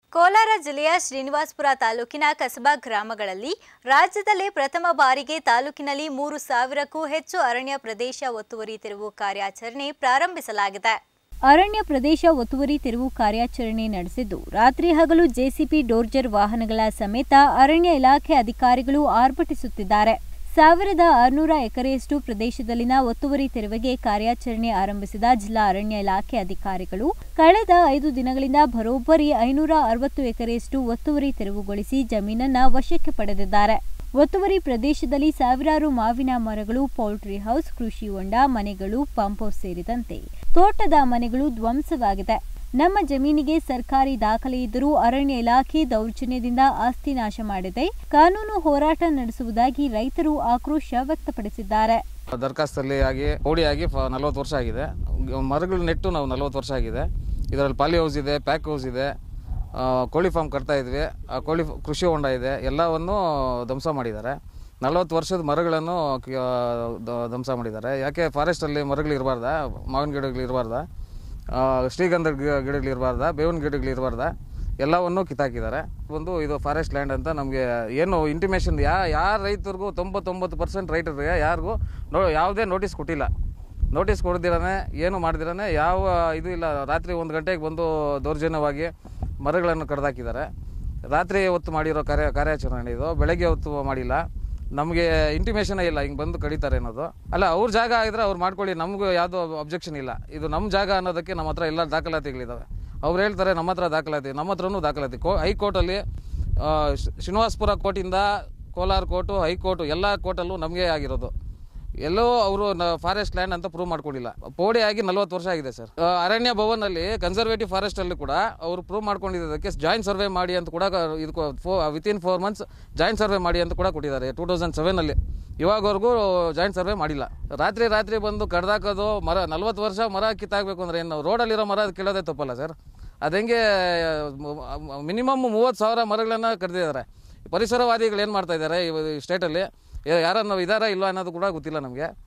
ಕೋಲಾರ ಜಿಲ್ಲೆಯ ಶ್ರೀನಿವಾಸಪುರ ತಾಲೂಕಿನ ಕಸಬಾ ಗ್ರಾಮಗಳಲ್ಲಿ ರಾಜ್ಯದಲ್ಲೇ ಪ್ರಥಮ ಬಾರಿಗೆ ತಾಲೂಕಿನಲ್ಲಿ 3000ಕ್ಕೂ ಹೆಚ್ಚು ಅರಣ್ಯ ಪ್ರದೇಶ ಒತ್ತುವರಿ ತೆರವು ಕಾರ್ಯಾಚರಣೆ ಪ್ರಾರಂಭಿಸಲಾಗಿದೆ. ಅರಣ್ಯ ಪ್ರದೇಶ ಒತ್ತುವರಿ ತೆರವು ಕಾರ್ಯಾಚರಣೆ ನಡೆಸಿದ್ದು ರಾತ್ರಿ ಹಗಲು ಜೆಸಿಪಿ ಡೋರ್ಜರ್ ವಾಹನಗಳ ಸಮೇತ ಅರಣ್ಯ ಇಲಾಖೆ ಅಧಿಕಾರಿಗಳು ಆರ್ಭಟಿಸುತ್ತಿದ್ದಾರೆ. 1600 ಎಕರೆಯಷ್ಟು ಪ್ರದೇಶದಲ್ಲಿನ ಒತ್ತುವರಿ ತೆರವಿಗೆ ಕಾರ್ಯಾಚರಣೆ ಆರಂಭಿಸಿದ ಜಿಲ್ಲಾ ಅರಣ್ಯ ಇಲಾಖೆ ಅಧಿಕಾರಿಗಳು ಕಳೆದ 5 ದಿನಗಳಿಂದ ಬರೋಬ್ಬರಿ 560 ಎಕರೆಯಷ್ಟು ಒತ್ತುವರಿ ತೆರವುಗೊಳಿಸಿ ಜಮೀನನ್ನ ವಶಕ್ಕೆ ಪಡೆದಿದ್ದಾರೆ. ಒತ್ತುವರಿ ಪ್ರದೇಶದಲ್ಲಿ ಸಾವಿರಾರು ಮಾವಿನ ಮರಗಳು, ಪೌಲ್ಟ್ರಿ ಹೌಸ್, ಕೃಷಿ ಹೊಂಡ, ಮನೆಗಳು, ಪಂಪ್ ಹೌಸ್ ಸೇರಿದಂತೆ ತೋಟದ ಮನೆಗಳು ಧ್ವಂಸವಾಗಿದೆ. ನಮ್ಮ ಜಮೀನಿಗೆ ಸರ್ಕಾರಿ ದಾಖಲೆ ಇದ್ದರೂ ಅರಣ್ಯ ಇಲಾಖೆ ದೌರ್ಜನ್ಯದಿಂದ ಆಸ್ತಿ ನಾಶ ಮಾಡಿದೆ. ಕಾನೂನು ಹೋರಾಟ ನಡೆಸುವುದಾಗಿ ರೈತರು ಆಕ್ರೋಶ ವ್ಯಕ್ತಪಡಿಸಿದ್ದಾರೆ. ದರ್ಖಾಸ್ತಲ್ಲಿ ಆಗಿ ಓಡಿಯಾಗಿ 40 ವರ್ಷ ಆಗಿದೆ. ಮರಗಳು ನೆಟ್ಟು ನಾವು 40 ವರ್ಷ ಆಗಿದೆ. ಇದರಲ್ಲಿ ಪಾಲಿ ಹೌಸ್ ಇದೆ, ಪ್ಯಾಕ್ ಹೌಸ್ ಇದೆ, ಕೋಳಿ ಫಾರ್ಮ್ ಕಟ್ತಾ ಇದ್ವಿ, ಕೃಷಿ ಹೊಂಡ ಇದೆ, ಎಲ್ಲವನ್ನು ಧ್ವಂಸ ಮಾಡಿದ್ದಾರೆ. 40 ವರ್ಷದ ಮರಗಳನ್ನು ಧ್ವಂಸ ಮಾಡಿದ್ದಾರೆ. ಯಾಕೆ ಫಾರೆಸ್ಟಲ್ಲಿ ಮರಗಳಿರಬಾರ್ದ, ಮಾವಿನ ಗಿಡಗಳಿರಬಾರ್ದ, ಶ್ರೀಗಂಧ ಗಿಡಗಳಿರಬಾರ್ದ, ಬೇವಿನ ಗಿಡಗಳಿರಬಾರ್ದ, ಎಲ್ಲವನ್ನು ಕಿತ್ತಾಕಿದ್ದಾರೆ. ಇದು ಫಾರೆಸ್ಟ್ ಲ್ಯಾಂಡ್ ಅಂತ ನಮಗೆ ಏನು ಇಂಟಿಮೇಷನ್ ಯಾರ ರೈತರಿಗೂ 99% ರೈತರಿಗೆ ಯಾರಿಗೂ ಯಾವುದೇ ನೋಟಿಸ್ ಕೊಟ್ಟಿಲ್ಲ. ನೋಟಿಸ್ ಕೊಡ್ದಿರಾನೆ ಏನು ಮಾಡ್ದಿರಾನೆ ಯಾವ ಇದು ಇಲ್ಲ. ರಾತ್ರಿ 1 ಗಂಟೆಗೆ ಬಂದು ದೌರ್ಜನ್ಯವಾಗಿ ಮರಗಳನ್ನು ಕಡ್ದಾಕಿದ್ದಾರೆ. ರಾತ್ರಿ ಹೊತ್ತು ಮಾಡಿರೋ ಕಾರ್ಯಾಚರಣೆ ಇದು. ಬೆಳಗ್ಗೆ ಹೊತ್ತು ಮಾಡಿಲ್ಲ. ನಮಗೆ ಇಂಟಿಮೇಷನೇ ಇಲ್ಲ ಹಿಂಗೆ ಬಂದು ಕಡಿತಾರೆ ಅನ್ನೋದು. ಅಲ್ಲ, ಅವ್ರ ಜಾಗ ಆಗಿದ್ರೆ ಅವ್ರು ಮಾಡ್ಕೊಳ್ಳಿ, ನಮಗೂ ಯಾವುದೋ ಅಬ್ಜೆಕ್ಷನ್ ಇಲ್ಲ. ಇದು ನಮ್ಮ ಜಾಗ ಅನ್ನೋದಕ್ಕೆ ನಮ್ಮ ಹತ್ರ ಎಲ್ಲ ದಾಖಲಾತಿಗಳಿದ್ದಾವೆ. ಅವ್ರು ಹೇಳ್ತಾರೆ ನಮ್ಮ ಹತ್ರ ದಾಖಲಾತಿ, ನಮ್ಮ ಹತ್ರನೂ ದಾಖಲಾತಿ. ಹೈಕೋರ್ಟಲ್ಲಿ ಶ್ರೀನಿವಾಸಪುರ ಕೋರ್ಟಿಂದ ಕೋಲಾರ ಕೋರ್ಟು, ಹೈಕೋರ್ಟು ಎಲ್ಲ ಕೋರ್ಟಲ್ಲೂ ನಮಗೆ ಆಗಿರೋದು. ಎಲ್ಲೋ ಅವರು ಫಾರೆಸ್ಟ್ ಲ್ಯಾಂಡ್ ಅಂತ ಪ್ರೂವ್ ಮಾಡ್ಕೊಂಡಿಲ್ಲ. ಪೋಡಿ ಆಗಿ 40 ವರ್ಷ ಆಗಿದೆ ಸರ್. ಅರಣ್ಯ ಭವನಲ್ಲಿ ಕನ್ಸರ್ವೇಟಿವ್ ಫಾರೆಸ್ಟ್ ಅಲ್ಲಿ ಕೂಡ ಅವರು ಪ್ರೂವ್ ಮಾಡ್ಕೊಂಡಿದ್ದಕ್ಕೆ ಜಾಯಿಂಟ್ ಸರ್ವೆ ಮಾಡಿ ಅಂತ ಕೂಡ ಇದಕ್ಕೆ ವಿತಿನ್ 4 months ಜಾಯಿಂಟ್ ಸರ್ವೆ ಮಾಡಿ ಅಂತ ಕೂಡ ಕೊಟ್ಟಿದ್ದಾರೆ 2007 ಅಲ್ಲಿ. ಇವಾಗವರೆಗೂ ಜಾಯಿಂಟ್ ಸರ್ವೆ ಮಾಡಿಲ್ಲ. ರಾತ್ರಿ ಬಂದು ಕಡ್ದಾಕೋದು, ಮರ 40 ವರ್ಷ ಮರ ಕಿತ್ತಾಗಬೇಕು ಅಂದ್ರೆ ಏನು ರೋಡಲ್ಲಿರೋ ಮರ ಕೀಳೋದೇ ತಪ್ಪಲ್ಲ ಸರ್. ಅದಂಗೆ ಮಿನಿಮಮ್ 30,000 ಮರಗಳನ್ನು ಕಡ್ದಿದ್ದಾರೆ. ಪರಿಸರವಾದಿಗಳು ಏನು ಮಾಡ್ತಾ ಇದ್ದಾರೆ ಈ ಸ್ಟೇಟಲ್ಲಿ, ಯಾರನ್ನು ಇದಾರ ಇಲ್ಲ ಅನ್ನೋದು ಕೂಡ ಗೊತ್ತಿಲ್ಲ ನಮಗೆ.